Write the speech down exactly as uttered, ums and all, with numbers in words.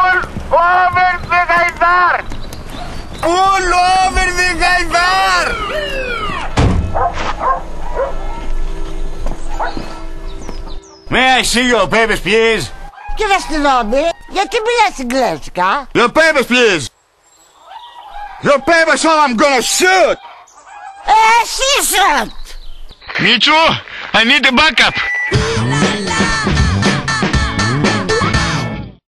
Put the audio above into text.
over the Gaidar! Pull over the Gaidar! May I see your papers, please? Κύριε αστυνόμη, γιατί μιλάς εγγλέζικα? Your papers, please! Your papers or I'm gonna shoot! Ε, εσύ shoot! Michu, I need a backup! La, la.